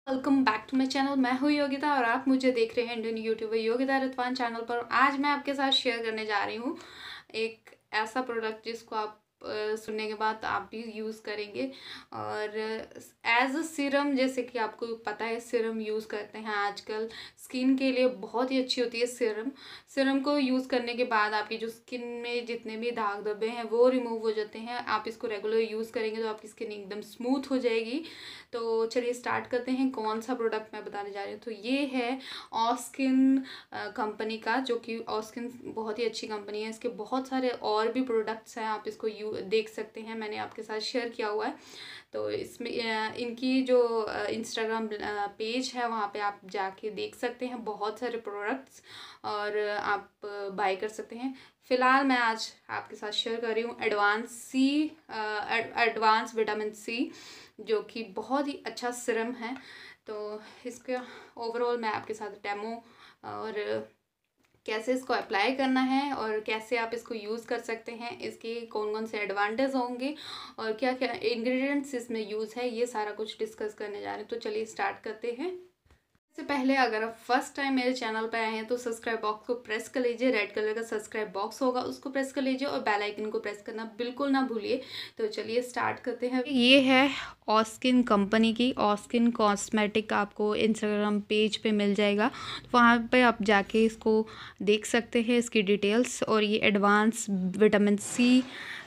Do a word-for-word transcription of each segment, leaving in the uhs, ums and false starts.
Welcome back to my channel. मैं हूँ योगिता और आप मुझे देख रहे हैं Indian YouTuber Yogita Ratwan channel पर। आज मैं आपके साथ शेयर करने जा रही हूँ एक ऐसा प्रोडक्ट जिसको आप अ, सुनने के बाद आप भी यूज़ करेंगे। और एज अ सीरम, जैसे कि आपको पता है सीरम यूज़ करते हैं आजकल, स्किन के लिए बहुत ही अच्छी होती है सीरम। सीरम को यूज़ करने के बाद आपकी जो स्किन में जितने भी दाग धब्बे हैं वो रिमूव हो जाते हैं। आप इसको रेगुलर यूज़ करेंगे तो आपकी स्किन एकदम स्मूथ हो जाएगी। तो चलिए स्टार्ट करते हैं कौन सा प्रोडक्ट मैं बताने जा रही हूँ। तो ये है ऑस्किन कंपनी का, जो कि ऑस्किन बहुत ही अच्छी कंपनी है। इसके बहुत सारे और भी प्रोडक्ट्स हैं, आप इसको यू देख सकते हैं, मैंने आपके साथ शेयर किया हुआ है। तो इसमें अ, इनकी जो इंस्टाग्राम पेज है वहाँ पे आप जाके देख सकते हैं बहुत सारे प्रोडक्ट्स और आप बाय कर सकते हैं। फ़िलहाल मैं आज आपके साथ शेयर कर रही हूँ advance C advance vitamin C, जो कि बहुत ही अच्छा सीरम है। तो इसका ओवरऑल मैं आपके साथ डेमो और कैसे इसको अप्लाई करना है और कैसे आप इसको यूज़ कर सकते हैं, इसके कौन कौन से एडवांटेज होंगे और क्या क्या इंग्रेडिएंट्स इसमें यूज़ है, ये सारा कुछ डिस्कस करने जा रहे हैं। तो चलिए स्टार्ट करते हैं। इससे पहले अगर आप फर्स्ट टाइम मेरे चैनल पर आए हैं तो सब्सक्राइब बॉक्स को प्रेस कर लीजिए, रेड कलर का सब्सक्राइब बॉक्स होगा उसको प्रेस कर लीजिए और बेल आइकन को प्रेस करना बिल्कुल ना भूलिए। तो चलिए स्टार्ट करते हैं। ये है ऑस्किन कंपनी की ऑस्किन कॉस्मेटिक, आपको इंस्टाग्राम पेज पे मिल जाएगा, तो वहाँ पे आप जाके इसको देख सकते हैं इसकी डिटेल्स। और ये एडवांस विटामिन सी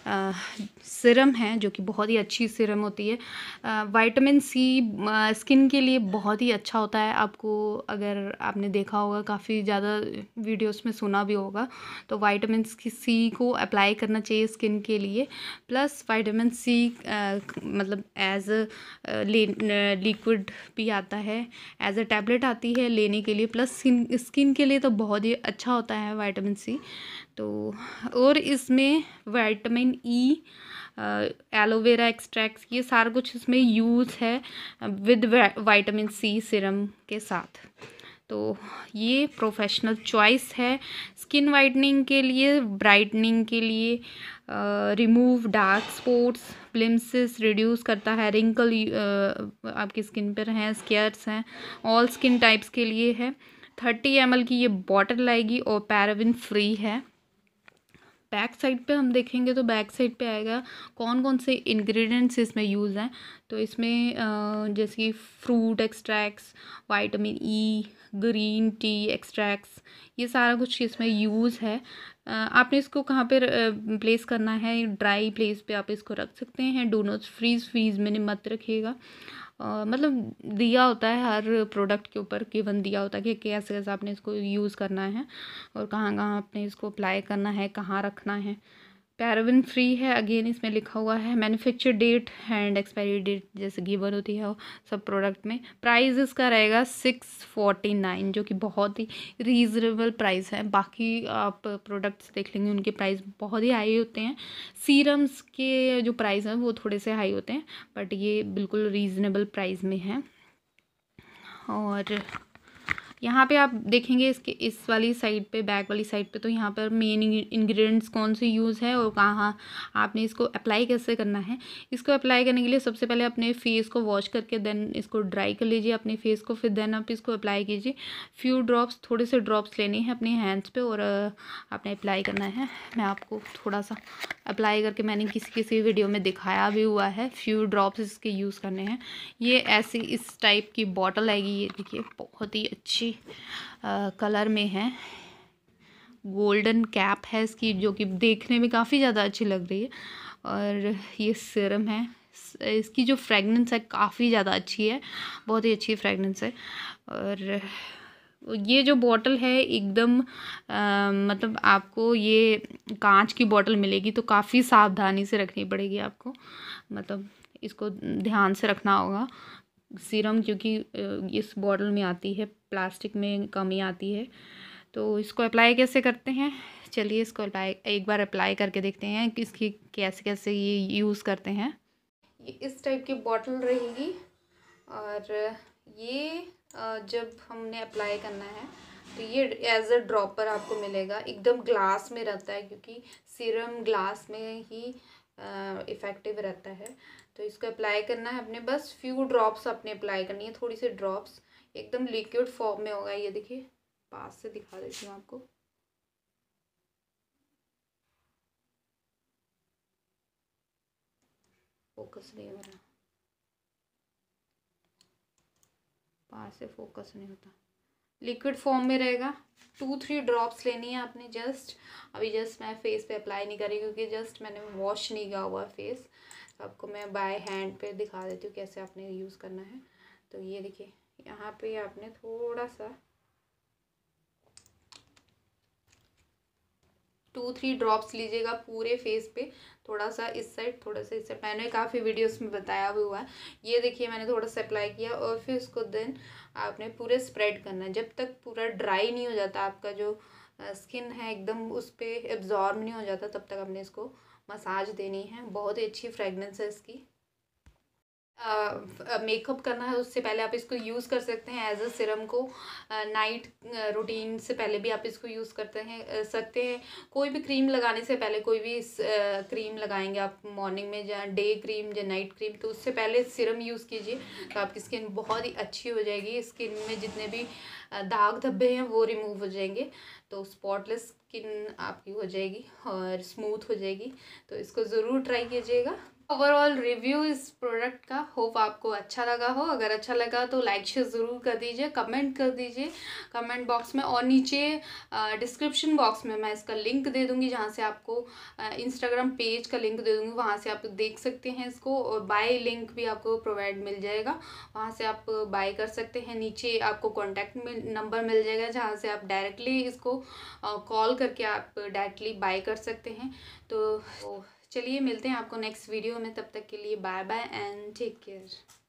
सीरम है, जो कि बहुत ही अच्छी सीरम होती है। विटामिन सी स्किन के लिए बहुत ही अच्छा होता है। आपको अगर आपने देखा होगा, काफ़ी ज़्यादा वीडियोस में सुना भी होगा, तो विटामिन सी को अप्लाई करना चाहिए स्किन के लिए। प्लस विटामिन सी मतलब एज लिक्विड भी आता है, एज अ टैबलेट आती है लेने के लिए। प्लस स्किन स्किन के लिए तो बहुत ही अच्छा होता है विटामिन सी। तो और इसमें विटामिन ई, एलोवेरा एक्सट्रैक्ट, ये सारा कुछ इसमें यूज़ है विद विटामिन सी सीरम के साथ। तो ये प्रोफेशनल चॉइस है स्किन वाइटनिंग के लिए, ब्राइटनिंग के लिए, remove dark spots, blemishes reduce करता है, रिंकल आपकी स्किन पर हैं, स्केयर्स हैं, ऑल स्किन टाइप्स के लिए है। थर्टी एम एल की ये बॉटल आएगी और पैराबिन फ्री है। बैक साइड पे हम देखेंगे तो बैक साइड पे आएगा कौन कौन से इंग्रेडिएंट्स इसमें यूज़ हैं। तो इसमें जैसे कि fruit extracts, vitamin E, green tea extracts, ये सारा कुछ इसमें यूज़ है। आपने इसको कहाँ पे प्लेस करना है, ड्राई प्लेस पे आप इसको रख सकते हैं। डू नॉट फ्रीज फ्रीज में मत रखिएगा। Uh, मतलब दिया होता है हर प्रोडक्ट के ऊपर, गिवन दिया होता है कि कैसे कैसे आपने इसको यूज़ करना है और कहाँ कहाँ आपने इसको अप्लाई करना है, कहाँ रखना है। पैराबिन फ्री है, अगेन इसमें लिखा हुआ है। Manufacture date and expiry date जैसे गिवन होती है सब प्रोडक्ट में। प्राइस इसका रहेगा सिक्स फोर्टी नाइन, जो कि बहुत ही रीज़नेबल प्राइस है। बाकी आप प्रोडक्ट्स देख लेंगे उनके प्राइस बहुत ही हाई होते हैं। सीरम्स के जो प्राइस हैं वो थोड़े से हाई होते हैं, बट ये बिल्कुल रीज़नेबल प्राइस में है। और यहाँ पे आप देखेंगे इसके इस वाली साइड पे, बैक वाली साइड पे, तो यहाँ पर मेन इंग्रेडिएंट्स कौन से यूज़ है और कहाँ आपने इसको अप्लाई कैसे करना है। इसको अप्लाई करने के लिए सबसे पहले अपने फेस को वॉश करके देन इसको ड्राई कर लीजिए अपने फेस को, फिर देन आप इसको अप्लाई कीजिए। फ्यू ड्रॉप्स, थोड़े से ड्रॉप्स लेने हैं अपने हैंड्स पे और आपने अप्लाई करना है। मैं आपको थोड़ा सा अप्लाई करके मैंने किसी किसी वीडियो में दिखाया भी हुआ है। फ्यू ड्रॉप्स इसके यूज़ करने हैं। ये ऐसी इस टाइप की बॉटल आएगी, ये देखिए बहुत ही अच्छी आ, कलर में है, गोल्डन कैप है इसकी, जो कि देखने में काफ़ी ज़्यादा अच्छी लग रही है। और ये सीरम है, इसकी जो फ्रेगनेंस है काफ़ी ज़्यादा अच्छी है, बहुत ही अच्छी फ्रेगनेंस है। और ये जो बॉटल है एकदम मतलब आपको ये कांच की बॉटल मिलेगी, तो काफ़ी सावधानी से रखनी पड़ेगी आपको, मतलब इसको ध्यान से रखना होगा। सीरम क्योंकि इस बॉटल में आती है, प्लास्टिक में कम ही आती है। तो इसको अप्लाई कैसे करते हैं, चलिए इसको अप्लाई एक बार अप्लाई करके देखते हैं कि इसकी कैसे कैसे ये यूज़ करते हैं। ये इस टाइप की बॉटल रहेगी और ये जब हमने अप्लाई करना है तो ये एज अ ड्रॉपर आपको मिलेगा। एकदम ग्लास में रहता है क्योंकि सीरम ग्लास में ही इफ़ेक्टिव रहता है। तो इसको अप्लाई करना है अपने, बस फ्यू ड्रॉप्स अपने अप्लाई करनी है, थोड़ी सी ड्रॉप्स, एकदम लिक्विड फॉर्म में होगा ये। देखिए पास से दिखा देती हूँ आपको। फोकस नहीं हो रहा, पास से फोकस नहीं होता, लिक्विड फॉर्म में रहेगा। टू थ्री ड्रॉप्स लेनी है आपने जस्ट। अभी जस्ट मैं फेस पे अप्लाई नहीं करी क्योंकि जस्ट मैंने वॉश नहीं किया हुआ फेस, तो आपको मैं बाय हैंड पे दिखा देती हूँ कैसे आपने यूज़ करना है। तो ये देखिए यहाँ पे आपने थोड़ा सा टू थ्री ड्रॉप्स लीजिएगा पूरे फेस पे, थोड़ा सा इस साइड थोड़ा सा इस साइड, मैंने काफ़ी वीडियोस में बताया भी हुआ है। ये देखिए मैंने थोड़ा सा अप्लाई किया और फिर उसको देन आपने पूरे स्प्रेड करना है जब तक पूरा ड्राई नहीं हो जाता, आपका जो स्किन है एकदम उस पर एब्जॉर्ब नहीं हो जाता, तब तक आपने इसको मसाज देनी है। बहुत ही अच्छी फ्रेगनेंस है इसकी। मेकअप करना है उससे पहले आप इसको यूज़ कर सकते हैं एज अ सिरम को। नाइट रूटीन से पहले भी आप इसको यूज़ करते हैं सकते हैं। कोई भी क्रीम लगाने से पहले, कोई भी क्रीम लगाएंगे आप मॉर्निंग में या डे क्रीम या नाइट क्रीम, तो उससे पहले सिरम यूज़ कीजिए, तो आपकी स्किन बहुत ही अच्छी हो जाएगी। स्किन में जितने भी दाग धब्बे हैं वो रिमूव हो जाएंगे, तो स्पॉटलेस स्किन आपकी हो जाएगी और स्मूथ हो जाएगी। तो इसको ज़रूर ट्राई कीजिएगा। ओवरऑल रिव्यू इस प्रोडक्ट का होप आपको अच्छा लगा हो। अगर अच्छा लगा तो लाइक शेयर ज़रूर कर दीजिए, कमेंट कर दीजिए कमेंट बॉक्स में, और नीचे डिस्क्रिप्शन बॉक्स में मैं इसका लिंक दे दूँगी जहाँ से आपको इंस्टाग्राम पेज का लिंक दे दूँगी, वहाँ से आप देख सकते हैं इसको, और बाय लिंक भी आपको प्रोवाइड मिल जाएगा, वहाँ से आप बाय कर सकते हैं। नीचे आपको कॉन्टैक्ट नंबर मिल जाएगा जहाँ से आप डायरेक्टली इसको कॉल करके आप डायरेक्टली बाय कर सकते हैं। तो चलिए मिलते हैं आपको नेक्स्ट वीडियो में, तब तक के लिए bye bye and take care.